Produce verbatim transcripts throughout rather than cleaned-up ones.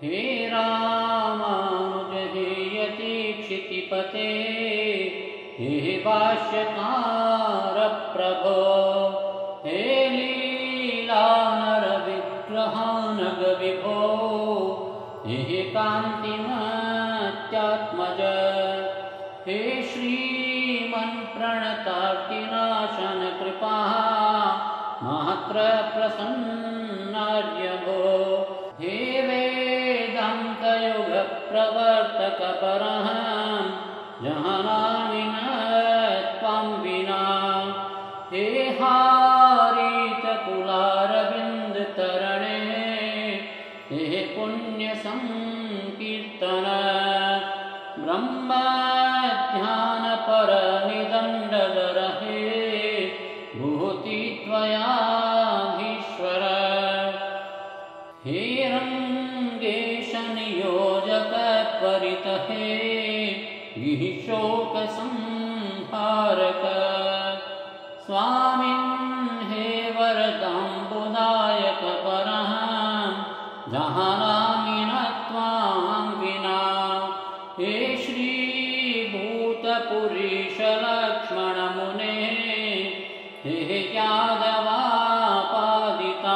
हे रामानुज हे यतीक्षितिपते हे भाष्यकार प्रभो हे लीलानर विग्रहानग विभो हे कान्तिमत्यात्मज हे श्रीमन्प्रणतार्तिनाशन कृपा मात्र प्रसन्नार्यभो हे वेदान्तयुग प्रवर्तक परहं जानामि न त्वां विना हे हारितकुलारविन्दतरणे हे पुण्यसंकीर्तन ब्रह्मध्यानपरनिदण्डधर हे भूतित्वयाधीश्वर हे रङ्गेश नियोजक त्वरित हे विशोकसंहारक स्वामिन् हे वरदाम्बुदायक परहं जानामि न त्वां विना हे श्रीभूतपुरीश लक्ष्मणमुने हे यादवापादिता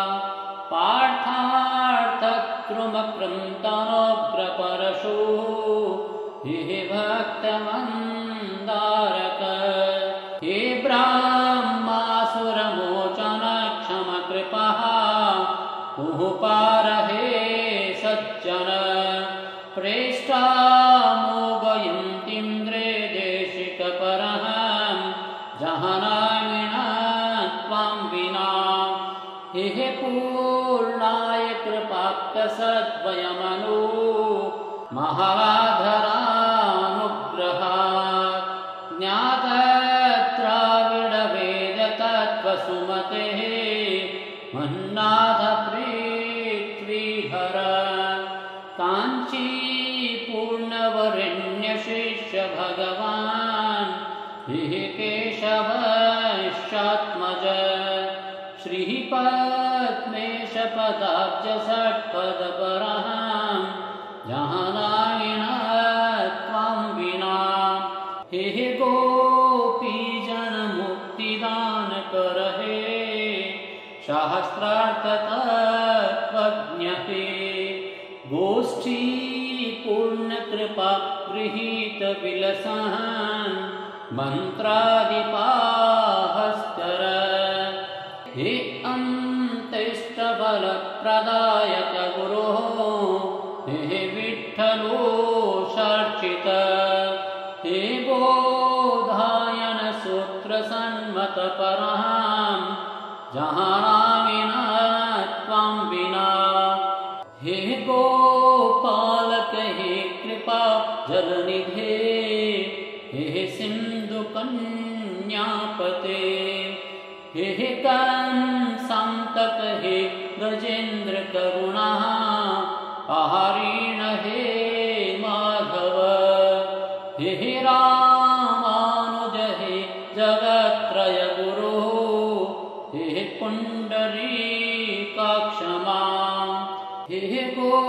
पार्थार्थकृमकृन्तनोग्रपरशु हे भक्तमन्दारक हे ब्रह्मासुरमोचनक्षमकृपः कुहुपार हे सज्जन प्रेष्ठामोघयन्तीन्द्रे देशिकपरहं जानामि न त्वां विना हे पूर्णाय कृपाक्तसद्वयमनु महाधरानुग्रहात् ज्ञातद्राविडवेदतत्त्वसुमतेः मन्नाथ पृथ्वीधर काञ्चीपूर्णवरेण्यशिष्य भगवान् हे केशवश्चात्मज श्रीपद्मेश पदाब्ज षट्पदपरहं जानामि न त्वां विना हे गोपीजनमुक्तिदानकर हे सहस्रार्थतत्त्वज्ञ हे गोष्ठीपूर्णकृपा गृहीत विलसन् मन्त्रादिपाहस्तर हे अन्त्येष्टफलप्रदायक गुरोः हे विठ्ठलोषार्चित हे बोधायन सूत्रसन्मतपरहं जानामि न त्वां विना हे गोपालक हे कृपा जलनिधे हे सिन्धुकन्यापते हे कंसान्तक हे गजेन्द्र करुणा आहारीण हे माधव हे रामानुज हे जगत्त्रय गुरु हे पुण्डरीकाक्ष मां हे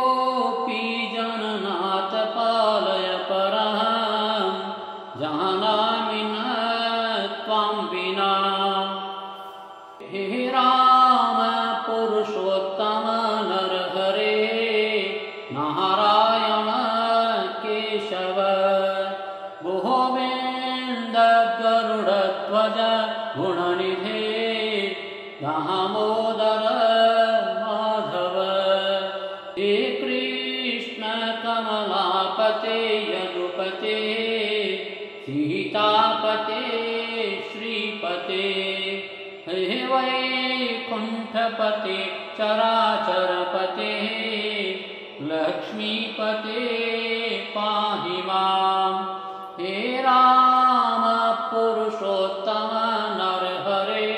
गोपीजननाथ पालय परहं जानामि न त्वां विना हे राम पुरुषोत्तम नरहरे नारायण केशव गोविन्द गरुडध्वज गुणनिधे दामोदर माधव हे कृष्ण कमलापते यदुपते सीतापते श्रीपते हे वैकुण्ठपते चराचरपते लक्ष्मीपते पाहि मां हे राम पुरुषोत्तम नरहरे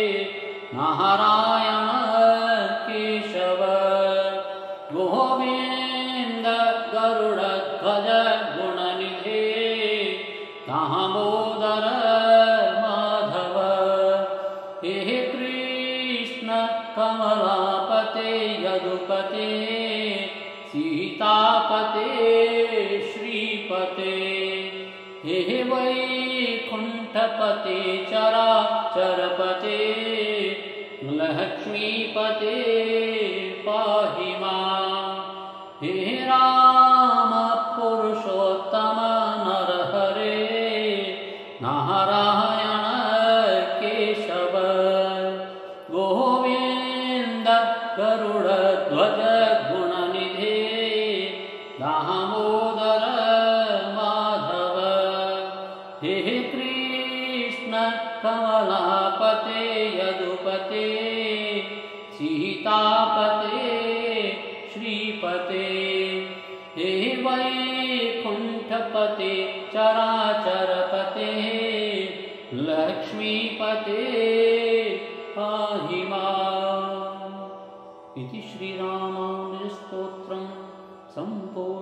नारायण केशव गोविन्द गरुडध्वज गुणनिधे दामोदर माधव हे कृष्ण कमलापते यदुपते सीतापते श्रीपते हे वैकुण्ठपते चराचरपते लक्ष्मीपते पाहि माम् हे राम पुरुषोत्तम नरहरे नारायण केशव गोविन्द गरुडध्वज गुणनिधे दामोदर माधव हे कृष्ण कमलापते यदुपते सीतापते श्रीपते हे वैकुण्ठपते चराचरपते लक्ष्मीपते पाहि माम् इति श्रीरामानुजस्तोत्रं सम्पूर्णम्।